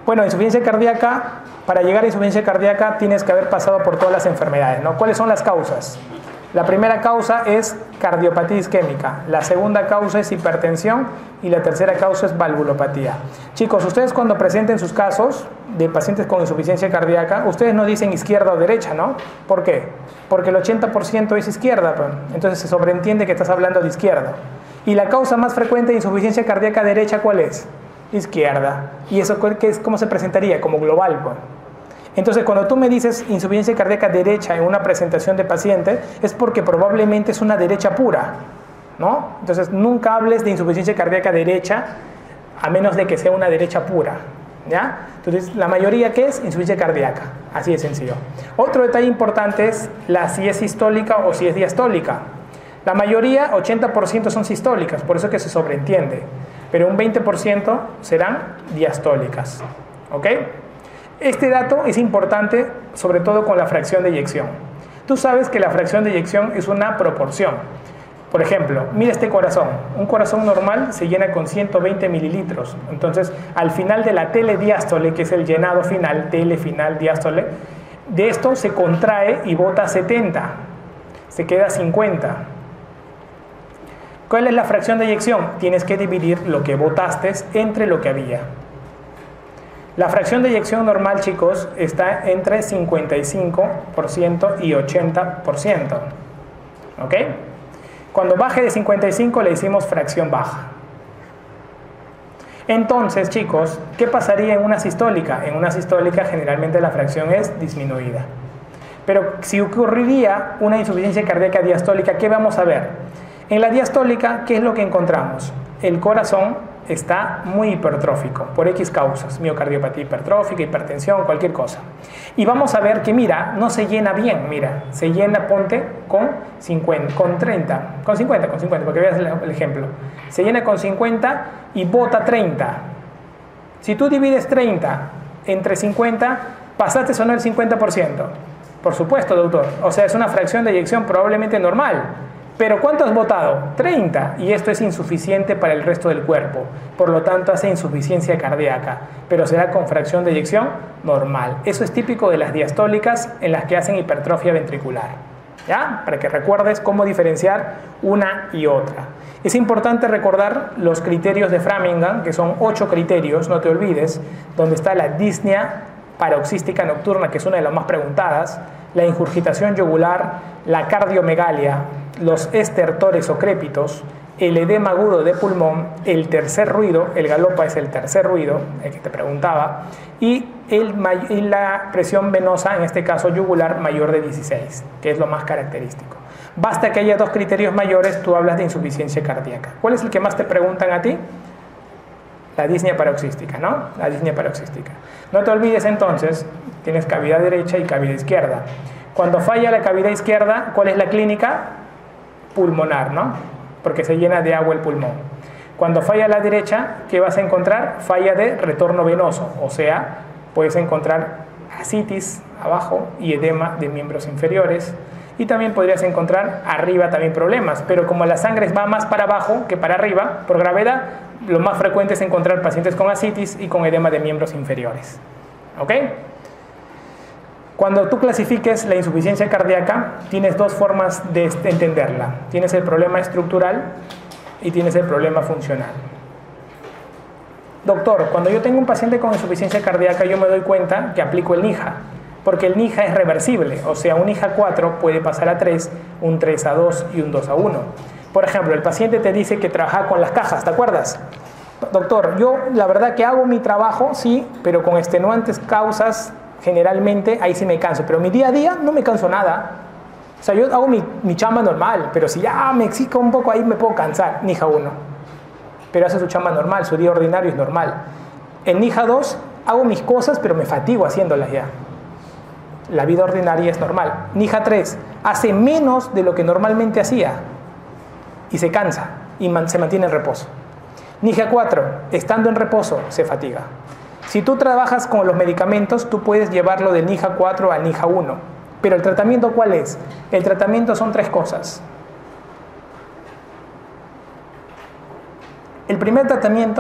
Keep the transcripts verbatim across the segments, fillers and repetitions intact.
Bueno, insuficiencia cardíaca, para llegar a insuficiencia cardíaca tienes que haber pasado por todas las enfermedades, ¿no? ¿Cuáles son las causas? La primera causa es cardiopatía isquémica, la segunda causa es hipertensión y la tercera causa es valvulopatía. Chicos, ustedes cuando presenten sus casos de pacientes con insuficiencia cardíaca, ustedes no dicen izquierda o derecha, ¿no? ¿Por qué? Porque el ochenta por ciento es izquierda, entonces se sobreentiende que estás hablando de izquierda. ¿Y la causa más frecuente de insuficiencia cardíaca derecha cuál es? Izquierda. ¿Y eso qué es, cómo se presentaría? Como global, pues. Entonces, cuando tú me dices insuficiencia cardíaca derecha en una presentación de paciente, es porque probablemente es una derecha pura, ¿no? Entonces, nunca hables de insuficiencia cardíaca derecha a menos de que sea una derecha pura, ¿ya? Entonces, la mayoría, ¿qué es? Insuficiencia cardíaca, así de sencillo. Otro detalle importante es la si es sistólica o si es diastólica. La mayoría, ochenta por ciento son sistólicas, por eso que se sobreentiende, pero un veinte por ciento serán diastólicas, ¿ok? Este dato es importante, sobre todo con la fracción de eyección. Tú sabes que la fracción de eyección es una proporción. Por ejemplo, mira este corazón. Un corazón normal se llena con ciento veinte mililitros. Entonces, al final de la telediástole, que es el llenado final, tele final diástole, de esto se contrae y bota setenta. Se queda cincuenta. ¿Cuál es la fracción de eyección? Tienes que dividir lo que botaste entre lo que había. La fracción de eyección normal, chicos, está entre cincuenta y cinco por ciento y ochenta por ciento. ¿Ok? Cuando baje de cincuenta y cinco le decimos fracción baja. Entonces, chicos, ¿qué pasaría en una sistólica? En una sistólica generalmente la fracción es disminuida. Pero si ocurriría una insuficiencia cardíaca diastólica, ¿qué vamos a ver? En la diastólica, ¿qué es lo que encontramos? El corazón está muy hipertrófico, por X causas, miocardiopatía hipertrófica, hipertensión, cualquier cosa. Y vamos a ver que, mira, no se llena bien, mira, se llena, ponte, con cincuenta, con treinta, con cincuenta, con cincuenta, porque veas el ejemplo. Se llena con cincuenta y bota treinta. Si tú divides treinta entre cincuenta, ¿pasaste o no el cincuenta por ciento? Por supuesto, doctor. O sea, es una fracción de eyección probablemente normal. Pero ¿cuánto has botado? treinta, y esto es insuficiente para el resto del cuerpo, por lo tanto hace insuficiencia cardíaca, pero será con fracción de eyección normal. Eso es típico de las diastólicas en las que hacen hipertrofia ventricular, ¿ya? Para que recuerdes cómo diferenciar una y otra. Es importante recordar los criterios de Framingham, que son ocho criterios, no te olvides, donde está la disnea paroxística nocturna, que es una de las más preguntadas, la ingurgitación yugular, la cardiomegalia, los estertores o crépitos, el edema agudo de pulmón, el tercer ruido, el galopa es el tercer ruido, el que te preguntaba, y, el, y la presión venosa, en este caso yugular, mayor de dieciséis, que es lo más característico. Basta que haya dos criterios mayores, tú hablas de insuficiencia cardíaca. ¿Cuál es el que más te preguntan a ti? La disnea paroxística, ¿no? La disnea paroxística. No te olvides entonces, tienes cavidad derecha y cavidad izquierda. Cuando falla la cavidad izquierda, ¿cuál es la clínica? Pulmonar, ¿no? Porque se llena de agua el pulmón. Cuando falla la derecha, ¿qué vas a encontrar? Falla de retorno venoso, o sea, puedes encontrar ascitis abajo y edema de miembros inferiores, y también podrías encontrar arriba también problemas, pero como la sangre va más para abajo que para arriba, por gravedad, lo más frecuente es encontrar pacientes con ascitis y con edema de miembros inferiores. ¿Ok? Cuando tú clasifiques la insuficiencia cardíaca, tienes dos formas de entenderla. Tienes el problema estructural y tienes el problema funcional. Doctor, cuando yo tengo un paciente con insuficiencia cardíaca, yo me doy cuenta que aplico el N I J A, porque el N I J A es reversible, o sea, un N I J A cuatro puede pasar a tres, un tres a dos y un dos a uno. Por ejemplo, el paciente te dice que trabaja con las cajas, ¿te acuerdas? Doctor, yo la verdad que hago mi trabajo, sí, pero con extenuantes causas, generalmente ahí sí me canso, pero mi día a día no me canso nada. O sea, yo hago mi, mi chamba normal, pero si ya me exijo un poco ahí me puedo cansar. N I J A uno. Pero hace su chamba normal, su día ordinario es normal. En N I J A dos hago mis cosas, pero me fatigo haciéndolas ya. La vida ordinaria es normal. N I J A tres hace menos de lo que normalmente hacía y se cansa y man, se mantiene en reposo. N I J A cuatro, estando en reposo, se fatiga. Si tú trabajas con los medicamentos, tú puedes llevarlo del N I J A cuatro al N I J A uno. Pero ¿el tratamiento cuál es? El tratamiento son tres cosas. El primer tratamiento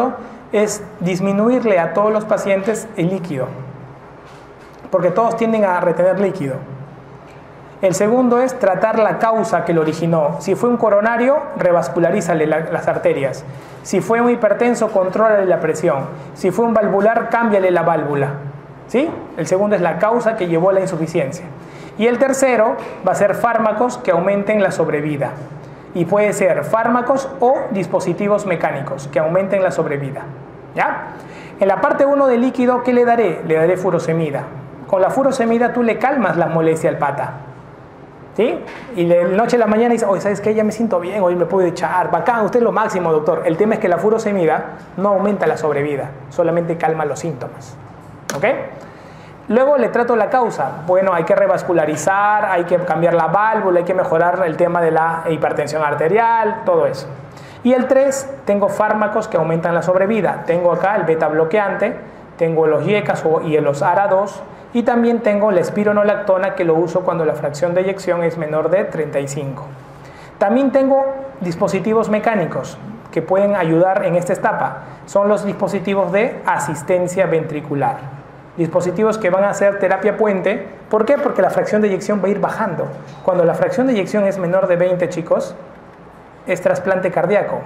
es disminuirle a todos los pacientes el líquido, porque todos tienden a retener líquido. El segundo es tratar la causa que lo originó. Si fue un coronario, revascularízale la, las arterias. Si fue un hipertenso, contrólale la presión. Si fue un valvular, cámbiale la válvula. ¿Sí? El segundo es la causa que llevó a la insuficiencia. Y el tercero va a ser fármacos que aumenten la sobrevida. Y puede ser fármacos o dispositivos mecánicos que aumenten la sobrevida. ¿Ya? En la parte uno del líquido, ¿qué le daré? Le daré furosemida. Con la furosemida tú le calmas la molestia al pata. ¿Sí? Y de noche a la mañana dice, oye, ¿sabes qué? Ya me siento bien, hoy me puedo echar, bacán, usted es lo máximo, doctor. El tema es que la furosemida no aumenta la sobrevida, solamente calma los síntomas. ¿Ok? Luego le trato la causa. Bueno, hay que revascularizar, hay que cambiar la válvula, hay que mejorar el tema de la hipertensión arterial, todo eso. Y el tres, tengo fármacos que aumentan la sobrevida. Tengo acá el beta bloqueante, tengo los IECAS y los A R A dos, y también tengo la espironolactona, que lo uso cuando la fracción de eyección es menor de treinta y cinco. También tengo dispositivos mecánicos que pueden ayudar en esta etapa. Son los dispositivos de asistencia ventricular. Dispositivos que van a hacer terapia puente. ¿Por qué? Porque la fracción de eyección va a ir bajando. Cuando la fracción de eyección es menor de veinte, chicos, es trasplante cardíaco.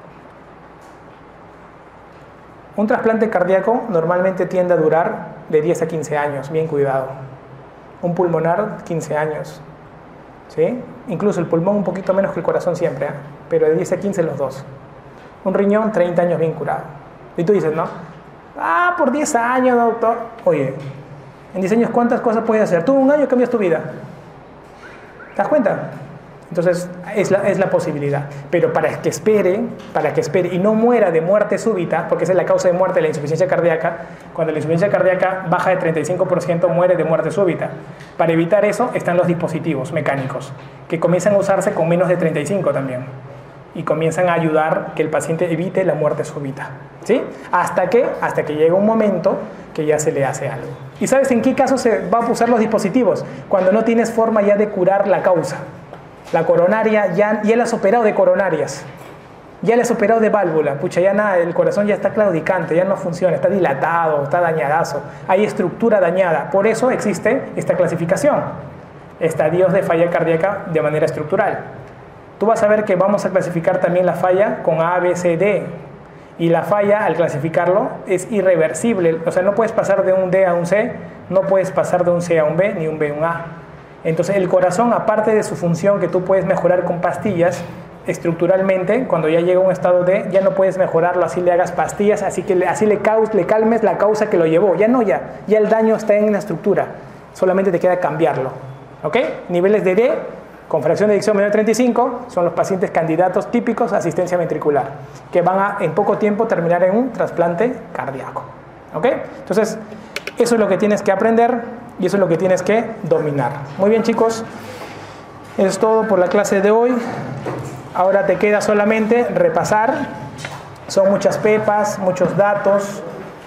Un trasplante cardíaco normalmente tiende a durar de diez a quince años, bien cuidado. Un pulmonar, quince años. ¿Sí? Incluso el pulmón un poquito menos que el corazón siempre, ¿eh? Pero de diez a quince los dos. Un riñón, treinta años bien curado. Y tú dices, ¿no? Ah, por diez años, doctor. Oye, en diez años, ¿cuántas cosas puedes hacer? Tú un año cambias tu vida. ¿Te das cuenta? Entonces, es la, es la posibilidad. Pero para que espere, para que espere y no muera de muerte súbita, porque esa es la causa de muerte de la insuficiencia cardíaca, cuando la insuficiencia cardíaca baja de treinta y cinco por ciento, muere de muerte súbita. Para evitar eso, están los dispositivos mecánicos, que comienzan a usarse con menos de treinta y cinco también. Y comienzan a ayudar que el paciente evite la muerte súbita. ¿Sí? ¿Hasta qué? Hasta que llega un momento que ya se le hace algo. ¿Y sabes en qué caso se va a usar los dispositivos? Cuando no tienes forma ya de curar la causa. La coronaria, ya, ya la has operado de coronarias, ya la has operado de válvula, pucha, ya nada, el corazón ya está claudicante, ya no funciona, está dilatado, está dañadazo, hay estructura dañada. Por eso existe esta clasificación, estadios de falla cardíaca de manera estructural. Tú vas a ver que vamos a clasificar también la falla con A, B, C, D, y la falla, al clasificarlo, es irreversible, o sea, no puedes pasar de un D a un C, no puedes pasar de un C a un B, ni un B a un A. Entonces el corazón, aparte de su función que tú puedes mejorar con pastillas, estructuralmente, cuando ya llega a un estado D, ya no puedes mejorarlo, así le hagas pastillas, así que le, así le, caus, le calmes la causa que lo llevó. Ya no, ya, ya el daño está en la estructura, solamente te queda cambiarlo. ¿Ok? Niveles de D, con fracción de eyección menor de treinta y cinco, son los pacientes candidatos típicos a asistencia ventricular, que van a en poco tiempo terminar en un trasplante cardíaco. ¿Ok? Entonces, eso es lo que tienes que aprender. Y eso es lo que tienes que dominar. Muy bien, chicos. Eso es todo por la clase de hoy. Ahora te queda solamente repasar. Son muchas pepas, muchos datos.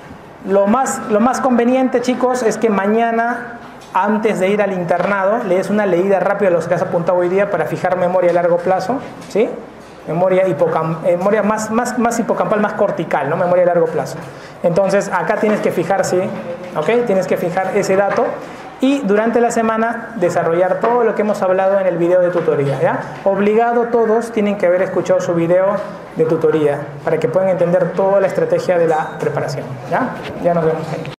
Lo más, lo más conveniente, chicos, es que mañana, antes de ir al internado, le des una leída rápida a los que has apuntado hoy día para fijar memoria a largo plazo. ¿Sí? Memoria, hipocamp memoria más, más, más hipocampal, más cortical, ¿no? Memoria a largo plazo. Entonces, acá tienes que fijar, sí, ¿ok? Tienes que fijar ese dato y durante la semana desarrollar todo lo que hemos hablado en el video de tutoría, ¿ya? Obligado todos tienen que haber escuchado su video de tutoría para que puedan entender toda la estrategia de la preparación, ¿ya? Ya nos vemos ahí.